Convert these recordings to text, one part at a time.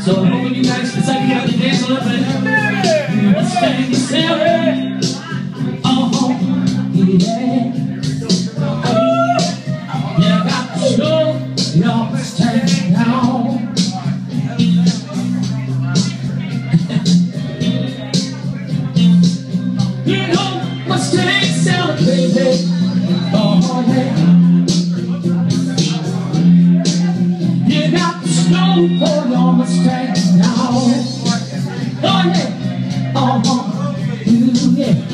So I hope you guys decide to get up and dance a little bit. Let's stand yourself. Yeah. You got to show your stand down. You know, Mustang celebrate. Oh yeah. You got to snow for your Mustang now. Oh yeah. Yeah.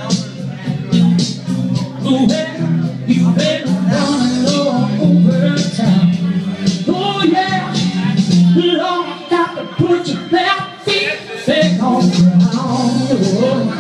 Oh well, you've been running all over town. Oh yeah. Lord, got to put your left feet back on the ground.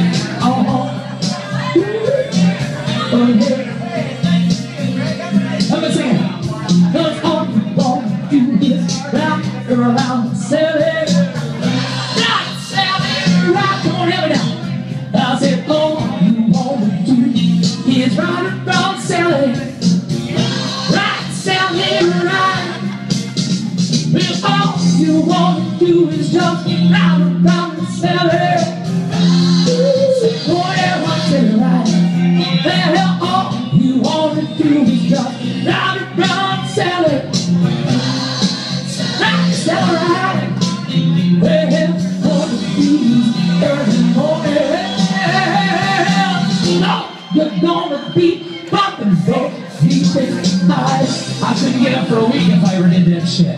Oh yeah. Let me sing it. 'Cause all you want to do is rock around, sell it. Rock, sell it, rock, come on, help me now. I said, all you want to do is rock around, sell it. Rock, sell it, rock. Well, all you want to do is just rock around and sell it. Oh yeah, what's it right? Well, all you want to do is just rock around, sell it. Rock, sell it, right. Well, for the bees, early morning. No, you're gonna be bumping for deep in the eyes. I couldn't get up for a week if I ever did that shit.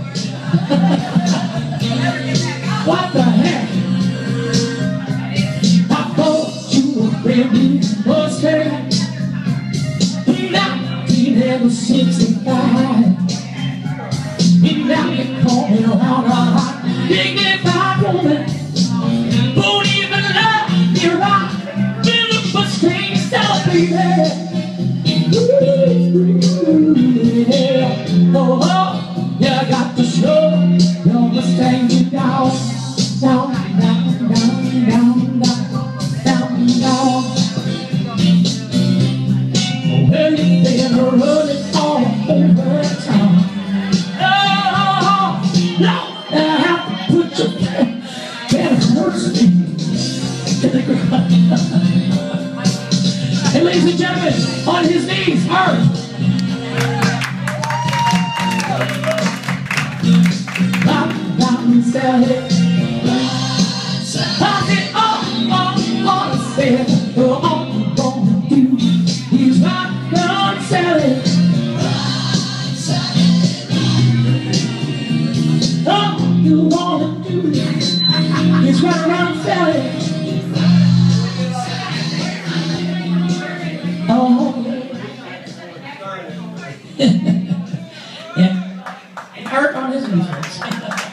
What the heck? I bought you a brand new Mustang in 1965. And now you're calling around a hot, dignified woman. Won't even love me right. Little Mustang celebrated. Oh, oh, you got to show your Mustang down, down, down, down, down, down, down. Well, you've been running all over town. Oh, no, I have to put your can of words to the ground. Hey, ladies and gentlemen, on his knees, Earth. Sell it. I said, I said, all you gonna do is rock around and sell it. All you wanna do is rock around and sell it. Oh, yeah. And Art on his knees.